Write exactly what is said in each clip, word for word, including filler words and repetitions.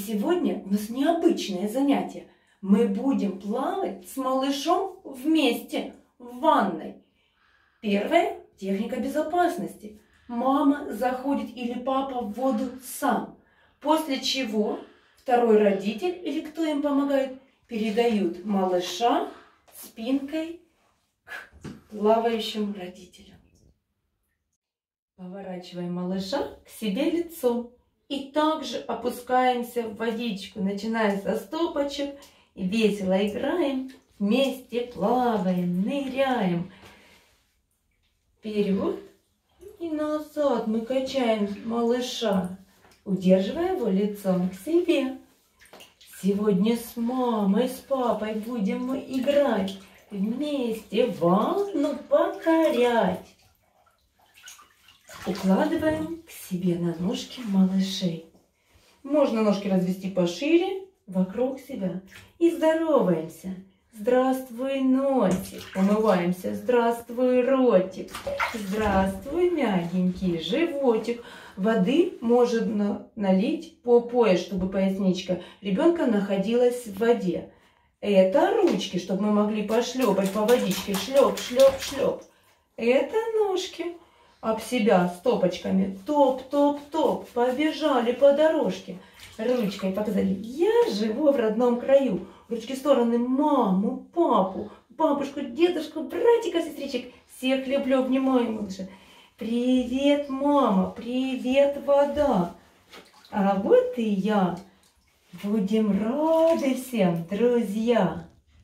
сегодня у нас необычное занятие. Мы будем плавать с малышом вместе в ванной. Первая техника безопасности. Мама заходит или папа в воду сам. После чего второй родитель или кто им помогает передают малыша спинкой к плавающим родителям. Поворачиваем малыша к себе лицом. И также опускаемся в водичку, начиная со стопочек. И весело играем, вместе плаваем, ныряем. Вперед и назад мы качаем малыша, удерживая его лицом к себе. Сегодня с мамой, с папой будем мы играть, вместе ванну покорять. Укладываем к себе на ножки малышей. Можно ножки развести пошире, вокруг себя. И здороваемся. Здравствуй, носик. Умываемся. Здравствуй, ротик. Здравствуй, мягенький животик. Воды можно налить по пояс, чтобы поясничка ребенка находилась в воде. Это ручки, чтобы мы могли пошлепать по водичке. Шлеп, шлеп, шлеп. Это ножки. Об себя стопочками. Топ, топ, топ. Побежали по дорожке. Ручкой показали. Я живу в родном краю. Ручки в стороны. Маму, папу, бабушку, дедушку, братика, сестричек. Всех люблю, обнимаю, малыши. Привет, мама. Привет, вода. А вот и я. Будем рады всем, друзья.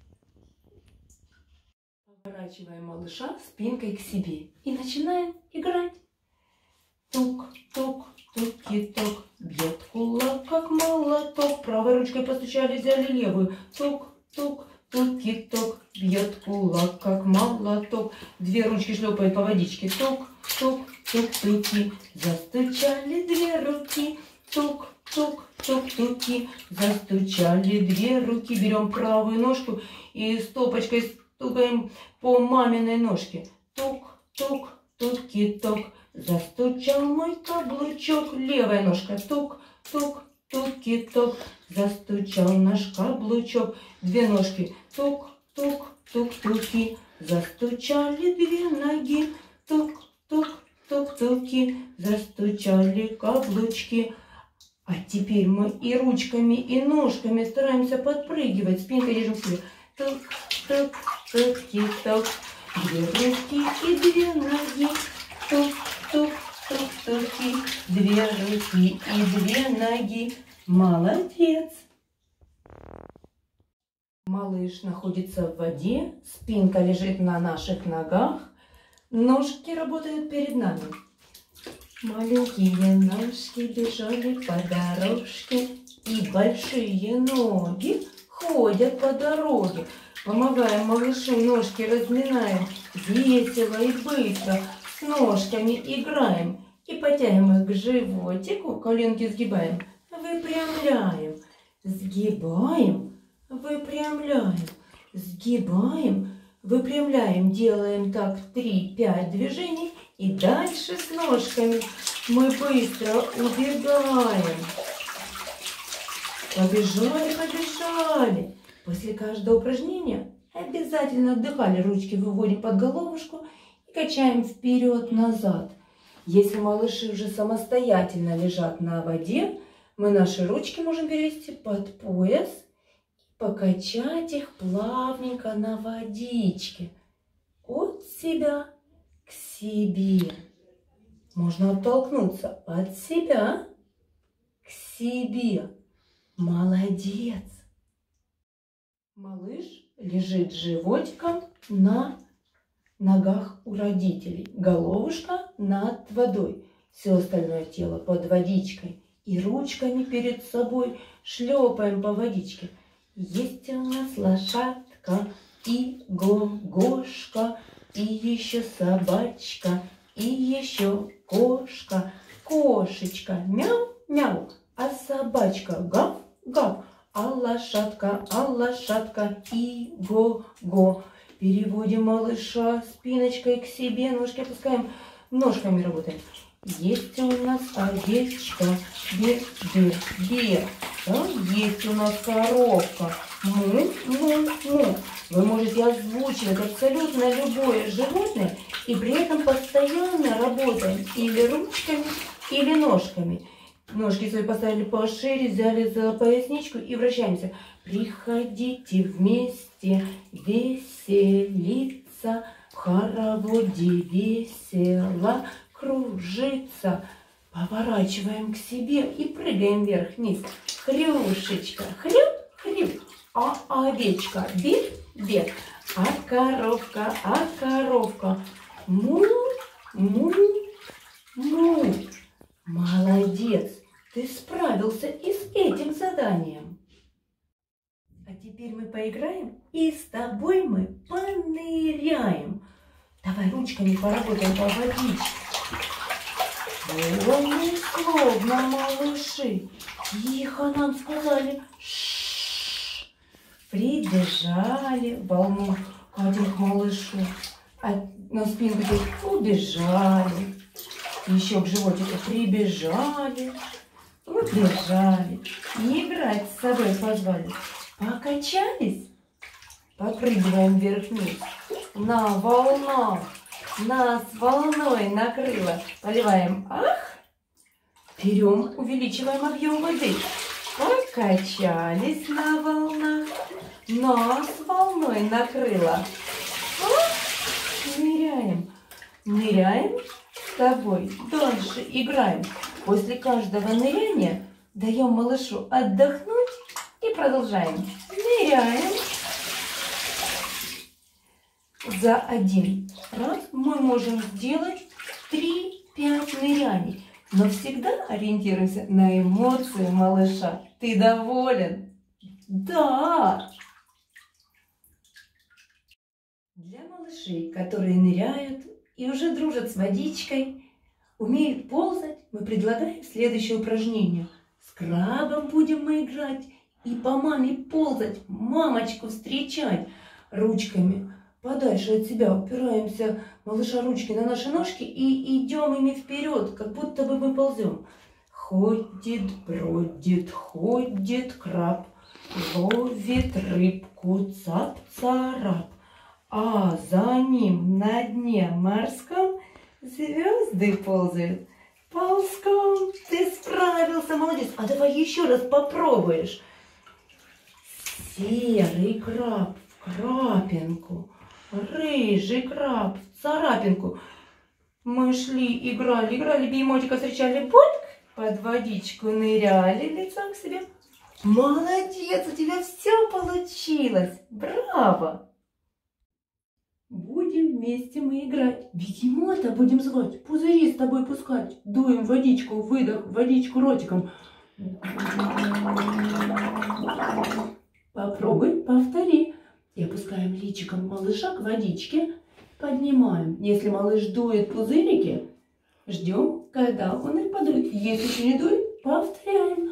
Поворачиваем малыша спинкой к себе и начинаем играть. Тук-тук, туки-тук, бьет кулак, как молоток. Правой ручкой постучали, взяли левую. Тук-тук, туки-тук, бьет кулак, как молоток. Две ручки шлепают по водичке. Тук-тук, тук-туки, застучали две руки. Тук-тук, тук-туки, застучали две руки. Берем правую ножку и стопочкой стукаем по маминой ножке. Тук-тук, туки-тук, застучал мой каблучок. Левая ножка. Тук-тук, туки-тук, застучал наш каблучок. Две ножки. Тук-тук, тук-туки, застучали две ноги. Тук-тук, тук-туки, застучали каблучки. А теперь мы и ручками, и ножками стараемся подпрыгивать. Спинкой держим себе. Тук-тук, туки-тук, две руки и две ноги. Тук-тук, тук-туки, две руки и две ноги. Молодец! Малыш находится в воде, спинка лежит на наших ногах, ножки работают перед нами. Маленькие ножки бежали по дорожке, и большие ноги ходят по дороге. Помогаем малышу, ножки разминаем, весело и быстро с ножками играем. И потянем их к животику, коленки сгибаем, выпрямляем, сгибаем, выпрямляем, сгибаем, выпрямляем. Делаем так три-пять движений. И дальше с ножками мы быстро убегаем. Побежали, побежали. После каждого упражнения обязательно отдыхали. Ручки выводим под головушку и качаем вперед-назад. Если малыши уже самостоятельно лежат на воде, мы наши ручки можем перевести под пояс и покачать их плавненько на водичке. От себя к себе. Можно оттолкнуться от себя к себе. Молодец! Малыш лежит животиком на ногах у родителей. Головушка над водой. Все остальное тело под водичкой. И ручками перед собой шлепаем по водичке. Есть у нас лошадка и гогошка, и еще собачка, и еще кошка. Кошечка мяу-мяу, а собачка гав-гав, а лошадка, а лошадка и го-го. Переводим малыша спиночкой к себе, ножки опускаем, ножками работаем. Есть у нас овечка, бе-бе-бе. Да, есть у нас коровка, му-му-му. Вы можете озвучивать абсолютно любое животное и при этом постоянно работаем или ручками, или ножками. Ножки свои поставили пошире, взяли за поясничку и вращаемся. Приходите вместе веселиться, в хороводе весело кружиться. Поворачиваем к себе и прыгаем вверх-вниз. Хрюшечка, хрю-хрю, а овечка бе-бе, а коровка, а коровка му-му-му. Молодец, ты справился и с этим заданием. А теперь мы поиграем, и с тобой мы поныряем. Давай ручками поработаем по водичке. Ой, словно малыши. Тихо нам сказали. Ш-ш-ш. Прибежали, волну катим к малышу. А на спинку убежали. Еще к животику прибежали, убежали. И играть с собой позвали. Покачались, попрыгиваем вверх-вниз. На волнах нас волной накрыло. Поливаем ах, берем, увеличиваем объем воды. Покачались на волнах, нас волной накрыло. Ах, ныряем, ныряем. С тобой дольше играем. После каждого ныряния даем малышу отдохнуть и продолжаем. Ныряем. За один раз мы можем сделать три-пять ныряний. Но всегда ориентируемся на эмоции малыша. Ты доволен? Да! Для малышей, которые ныряют и уже дружат с водичкой, умеют ползать, мы предлагаем следующее упражнение. С крабом будем мы играть и по маме ползать, мамочку встречать. Ручками подальше от себя упираемся, малыша, ручки на наши ножки и идем ими вперед, как будто бы мы ползем. Ходит, бродит, ходит краб, ловит рыбку, цап-царап. А за ним на дне морском звезды ползают ползком. Ты справился, молодец. А давай еще раз попробуешь. Серый краб в крапинку, рыжий краб в царапинку. Мы шли, играли, играли, беймотика встречали, бульк, под водичку ныряли лицом к себе. Молодец, у тебя все получилось. Браво! Будем вместе мы играть. Бегемота будем звать, пузыри с тобой пускать. Дуем водичку, выдох, водичку ротиком. Попробуй, повтори. И опускаем личиком малыша к водичке. Поднимаем. Если малыш дует пузырики, ждем, когда он их подует. Если еще не дует, повторяем.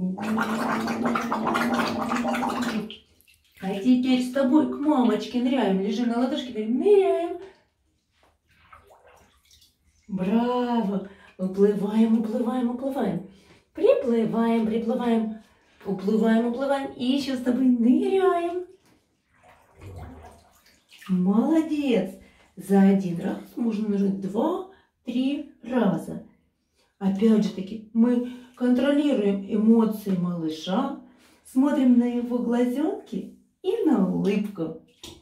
А теперь с тобой к мамочке ныряем. Лежим на ладошке, говорим, ныряем. Браво! Уплываем, уплываем, уплываем. Приплываем, приплываем. Уплываем, уплываем. И еще с тобой ныряем. Молодец! За один раз можно нажать два-три раза. Опять же таки, мы контролируем эмоции малыша, смотрим на его глазенки и на улыбку.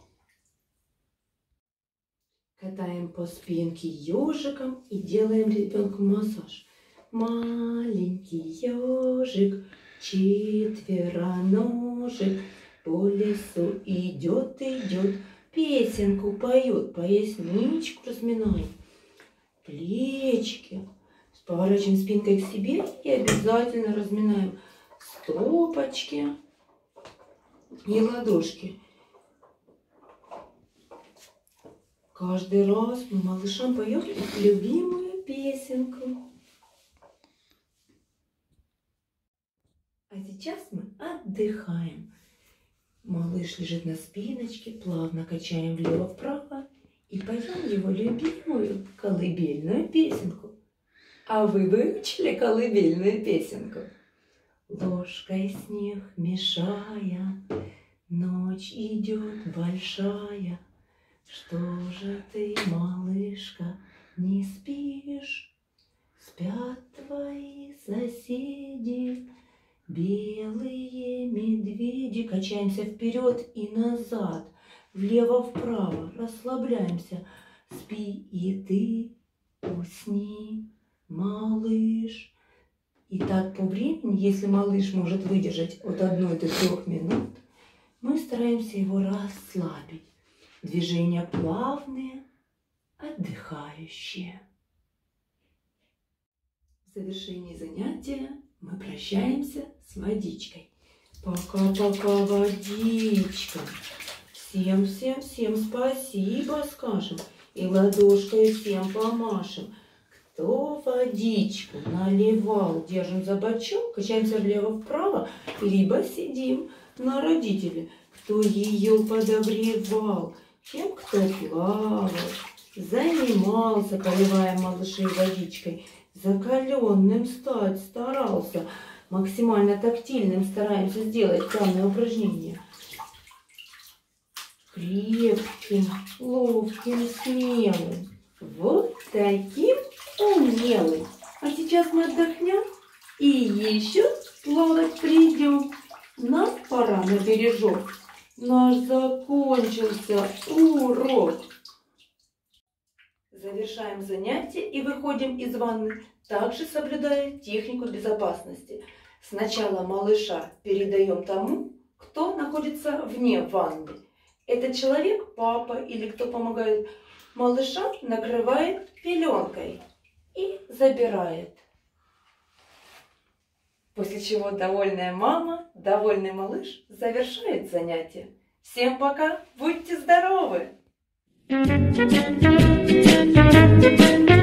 Катаем по спинке ежиком и делаем ребенку массаж. Маленький ежик, четвероножек, по лесу идет, идет, песенку поет, поясничку разминаем, плечики. Поворачиваем спинкой к себе и обязательно разминаем стопочки и ладошки. Каждый раз мы малышам поем любимую песенку. А сейчас мы отдыхаем. Малыш лежит на спиночке, плавно качаем влево-вправо и поем его любимую колыбельную песенку. А вы выучили колыбельную песенку? Ложкой снег мешая, ночь идет большая. Что же ты, малышка, не спишь? Спят твои соседи, белые медведи. Качаемся вперед и назад, влево-вправо, расслабляемся. Спи и ты, усни, малыш. И так по времени, если малыш может выдержать от одной до трех минут, мы стараемся его расслабить. Движения плавные, отдыхающие. В завершении занятия мы прощаемся с водичкой. Пока-пока, водичка. Всем-всем-всем спасибо скажем и ладошкой всем помашем. Кто водичку наливал, держим за бочок, качаемся влево-вправо, либо сидим на родителе. Кто ее подогревал, тем, кто плавал, занимался, поливая малышей водичкой, закаленным стать старался, максимально тактильным стараемся сделать данное упражнение. Крепким, ловким, смелым, вот таким умелым. А сейчас мы отдохнем и еще плавать придем. Нам пора на бережок. Наш закончился урок. Завершаем занятие и выходим из ванны, также соблюдая технику безопасности. Сначала малыша передаем тому, кто находится вне ванны. Этот человек, папа или кто помогает, малыша накрывает пеленкой и забирает. После чего довольная мама, довольный малыш завершает занятие. Всем пока, будьте здоровы!